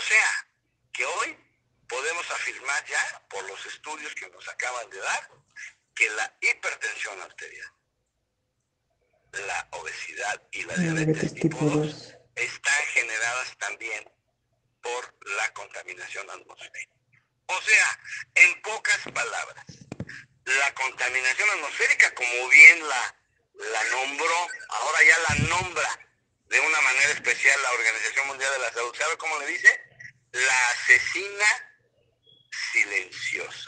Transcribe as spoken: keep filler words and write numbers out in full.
sea, que hoy podemos afirmar ya, por los estudios que nos acaban de dar, que la hipertensión arterial, la obesidad y la diabetes tipo dos están generadas también por la contaminación atmosférica. O sea, en pocas palabras, la contaminación atmosférica, como bien la, la nombró, ahora ya la nombra de una manera especial la Organización Mundial de la Salud. ¿Sabe cómo le dice? La asesina silenciosa.